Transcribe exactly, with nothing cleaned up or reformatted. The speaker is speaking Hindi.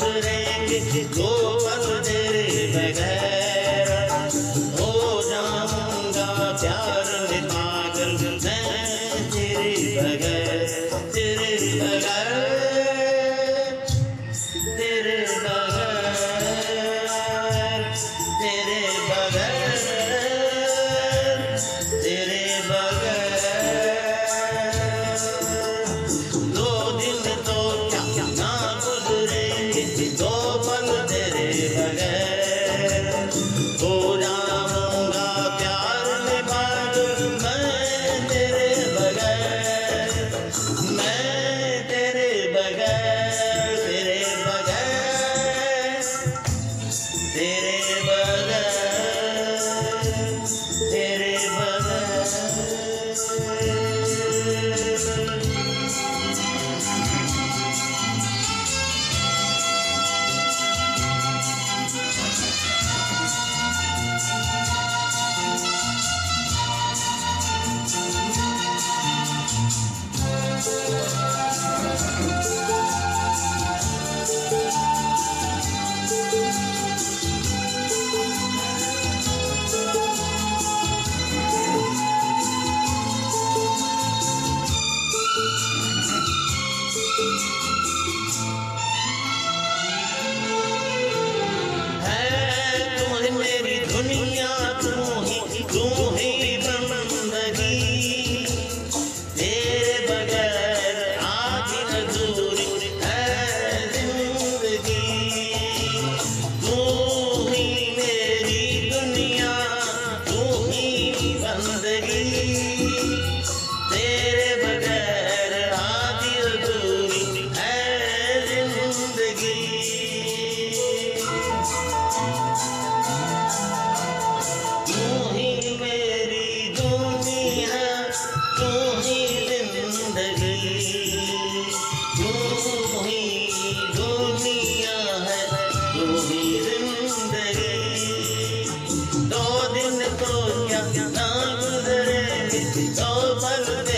गुजरेंगे दो पल तेरे बगैर, हो जाऊंगा प्यार में पागल मैं तेरे बगैर, तेरे बगैर, तेरे बगैर, तेरे बगैर, तेरे बगैर। दो दिन तो क्या ना गुजरेंगे दो पल तेरे बगैर, हो जाऊंगा प्यार में पागल मैं तेरे बगैर, मैं तेरे बगैर, तेरे बगैर, तेरे बगैर, तेरे बगैर। मेरी दुनिया तू ही तू ही बंदगी, तेरे बगैर आज अधूरी है जिंदगी। तू ही मेरी दुनिया तू ही बंदगी, तेरे बगैर आज अधूरी है जिंदगी। तू ही मेरी दुनिया तू ही जिंदगी, तू ही दुनिया है तू ही जिंदगी। दो दिन तो क्या ना गुजरेंगे दो पल